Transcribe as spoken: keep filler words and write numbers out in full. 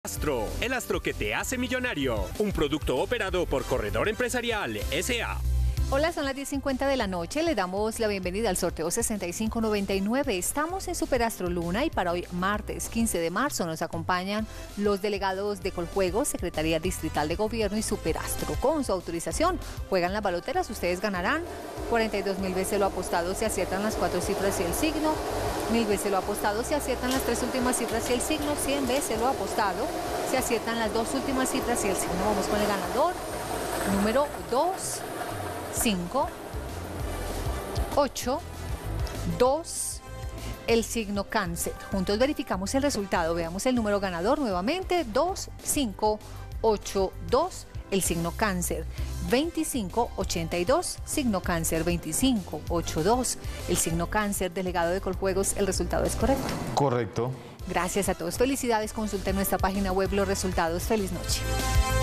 Astro, el astro que te hace millonario. Un producto operado por Corredor Empresarial S A Hola, son las diez cincuenta de la noche. Le damos la bienvenida al sorteo sesenta y cinco noventa y nueve. Estamos en Superastro Luna y para hoy, martes quince de marzo, nos acompañan los delegados de Coljuegos, Secretaría Distrital de Gobierno y Superastro. Con su autorización, juegan las baloteras. Ustedes ganarán cuarenta y dos mil veces lo apostado si aciertan las cuatro cifras y el signo, mil veces lo apostado si aciertan las tres últimas cifras y el signo, cien veces lo apostado si aciertan las dos últimas cifras y el signo. Vamos con el ganador, número dos. cinco, ocho, dos, el signo cáncer. Juntos verificamos el resultado. Veamos el número ganador nuevamente. dos, cinco, ocho, dos, el signo cáncer. veinticinco, ochenta y dos, signo cáncer. veinticinco, ochenta y dos, el signo cáncer. Delegado de Coljuegos, ¿el resultado es correcto? Correcto. Gracias a todos. Felicidades. Consulten nuestra página web los resultados. Feliz noche.